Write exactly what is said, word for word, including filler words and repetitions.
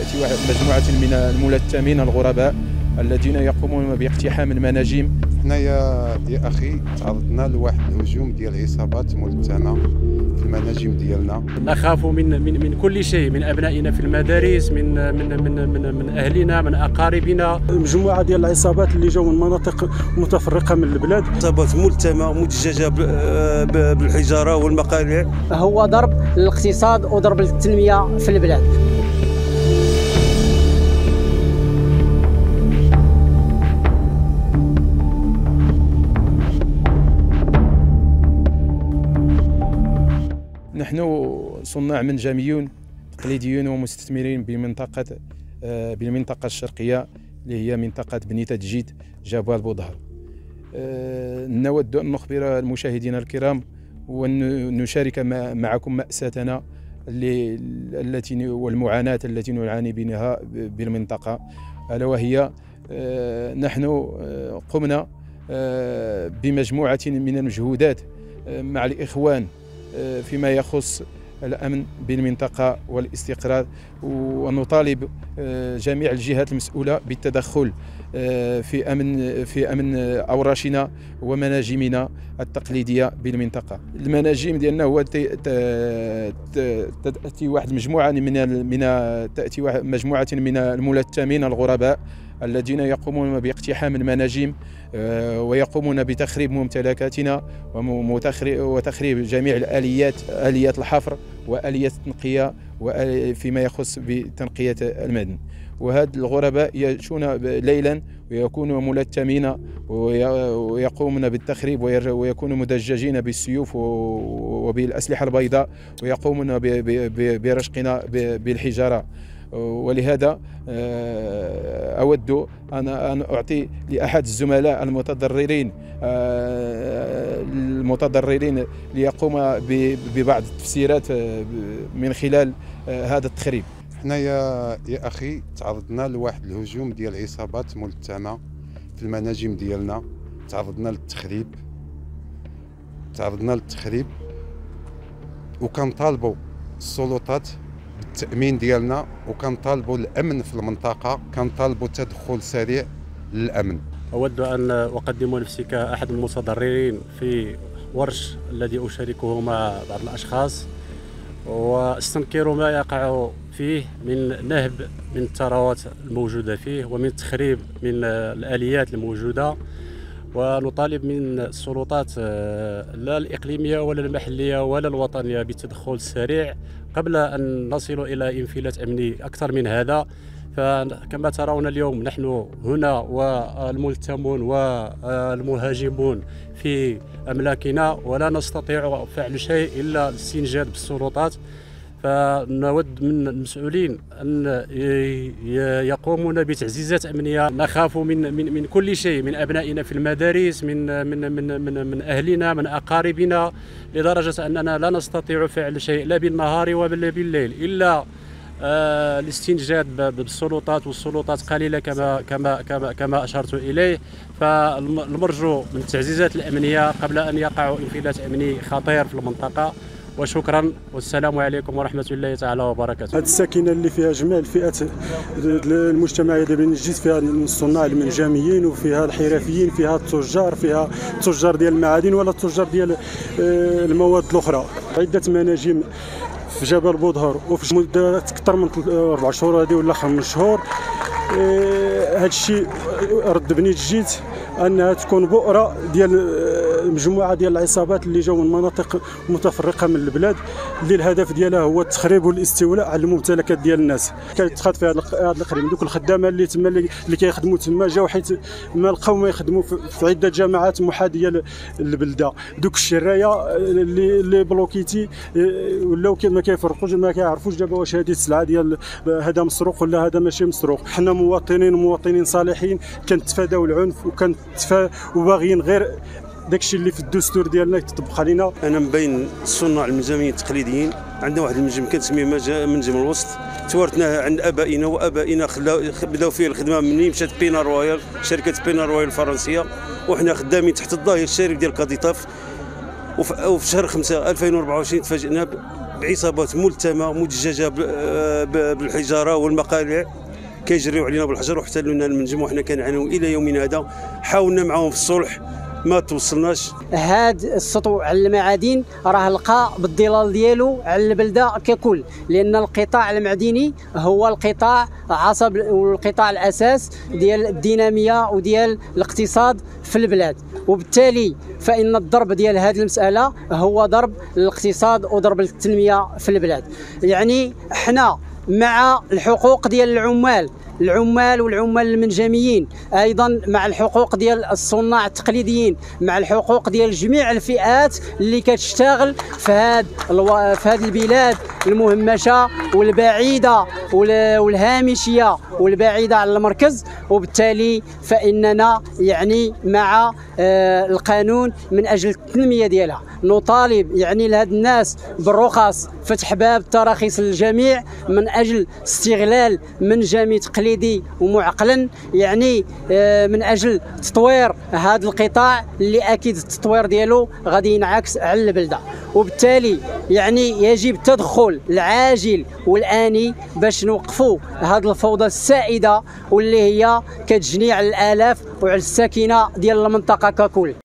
تأتي مجموعة من الملثمين الغرباء الذين يقومون باقتحام المناجم. حنايا يا اخي تعرضنا لواحد الهجوم ديال عصابات ملثمه في المناجم ديالنا. نخاف من من من كل شيء، من ابنائنا في المدارس، من من من من, من اهلنا، من اقاربنا. مجموعه ديال العصابات اللي جاوا من مناطق متفرقه من البلاد، عصابات ملثمه مدججه بالحجاره والمقالع. هو ضرب للاقتصاد وضرب للتنميه في البلاد. نحن صناع منجميون تقليديون ومستثمرين بمنطقة بالمنطقة الشرقية اللي هي منطقة بني تجيد جبال بودهر. نود أن نخبر المشاهدين الكرام وأن نشارك معكم مأساتنا التي والمعاناة التي نعاني منها بالمنطقة، ألا وهي نحن قمنا بمجموعة من المجهودات مع الإخوان فيما يخص الأمن بالمنطقة والاستقرار، ونطالب جميع الجهات المسؤولة بالتدخل في أمن في أمن أوراشنا ومناجمنا التقليدية بالمنطقة. المناجم ديالنا هو تأتي واحد مجموعة من من تأتي مجموعة من الملثمين الغرباء الذين يقومون باقتحام المناجم ويقومون بتخريب ممتلكاتنا وتخريب جميع الآليات، آليات الحفر وآليات التنقية فيما يخص بتنقية المدن. وهاد الغرباء يأتون ليلا ويكونوا ملثمين ويقومون بالتخريب ويكونوا مدججين بالسيوف وبالأسلحة البيضاء ويقومون برشقنا بالحجارة. ولهذا أود أن أعطي لأحد الزملاء المتضررين المتضررين ليقوم ببعض التفسيرات من خلال هذا التخريب. حنايا يا اخي تعرضنا لواحد الهجوم ديال عصابات ملثمه في المناجم ديالنا، تعرضنا للتخريب تعرضنا للتخريب وكنطالبوا السلطات بالتأمين ديالنا، وكنطالبوا الأمن في المنطقة، كنطالبوا تدخل سريع للأمن. أود أن أقدم نفسي كأحد المتضررين في ورش الذي أشاركه مع بعض الأشخاص، واستنكر ما يقع فيه من نهب من الثروات الموجودة فيه ومن تخريب من الآليات الموجودة، ونطالب من السلطات لا الإقليمية ولا المحلية ولا الوطنية بالتدخل السريع قبل أن نصل إلى انفلات أمني أكثر من هذا. فكما ترون اليوم نحن هنا والملثمون والمهاجمون في أملاكنا ولا نستطيع فعل شيء إلا الاستنجاد بالسلطات. فنود من المسؤولين أن يقومون بتعزيزات أمنية. نخاف من من من كل شيء، من أبنائنا في المدارس، من من من من, من أهلنا، من أقاربنا، لدرجة أننا لا نستطيع فعل شيء لا بالنهار ولا بالليل إلا آه الاستنجاد بالسلطات، والسلطات قليلة كما كما كما كما أشرت إليه. فالمرجو من التعزيزات الأمنية قبل أن يقع انفلات أمني خطير في المنطقة. وشكرا والسلام عليكم ورحمة الله تعالى وبركاته. هذه الساكنة اللي فيها جميع الفئات المجتمعية ديال بني تجيد، فيها الصناع المنجميين وفيها الحرفيين، فيها التجار، فيها التجار ديال المعادن ولا التجار ديال المواد الأخرى. عدة مناجم في جبل بودهر وفي مدة أكثر من أربع شهور هذه ولا خمس شهور. هذا الشيء رد بني تجيد أنها تكون بؤرة ديال مجموعة ديال العصابات اللي جاوا من مناطق متفرقة من البلاد، اللي الهدف ديالها هو التخريب والاستيلاء على الممتلكات ديال الناس. كيتخاط في هذا الإقليم دوك الخدامة اللي تما اللي كيخدموا تما جاو حيت ما لقاو ما يخدموا في عدة جامعات محاذية للبلدة. دوك الشراية اللي اللي بلوكيتي ولاو ما كيفرقوش، ما كيعرفوش دابا واش هذه السلعة ديال هذا مسروق ولا هذا ماشي مسروق. حنا مواطنين ومواطنين صالحين كنتفاداو العنف وكنتفا وباغيين غير داكشي اللي في الدستور ديالنا يتطبق علينا. انا من بين الصناع المنجميين التقليديين، عندنا واحد المنجم كنسميه منجم الوسط، توارثناه عند ابائنا وابائنا، بداو فيه الخدمه مني مشات بينا رويال، شركه بينا رويال الفرنسيه، وحنا خدامين تحت الظاهر الشريك ديال كاديطاف. وفي شهر خمسة ألفين وأربعة وعشرين تفاجئنا بعصابات ملتمه مدججه بالحجاره والمقالع كيجريو علينا بالحجر واحتلوا لنا المنجم، وحنا كنعانيو الى يومنا هذا. حاولنا معاهم في الصلح ما توصلناش. هاد السطو على المعادن راه لقى بالظلال ديالو على البلده ككل، لان القطاع المعدني هو القطاع عصب والقطاع الاساس ديال الديناميه وديال الاقتصاد في البلاد، وبالتالي فان الضرب ديال هذه المساله هو ضرب الاقتصاد وضرب التنميه في البلاد. يعني احنا مع الحقوق ديال العمال العمال والعمال المنجميين، ايضا مع الحقوق ديال الصناع التقليديين، مع الحقوق ديال جميع الفئات اللي كتشتغل في هذه الو... في هذه البلاد المهمشه والبعيده والهامشيه والبعيده على المركز. وبالتالي فاننا يعني مع آه القانون من اجل التنميه ديالها. نطالب يعني لهاد الناس بالرخص، فتح باب التراخيص للجميع من اجل استغلال منجمي تقليدي ومعقلا، يعني آه من اجل تطوير هذا القطاع اللي اكيد التطوير ديالو غادي ينعكس على البلده. وبالتالي يعني يجب التدخل العاجل والآني باش نوقفوا هذه الفوضى السائده واللي هي كتجني على الالاف وعلى الساكنه ديال المنطقه ككل.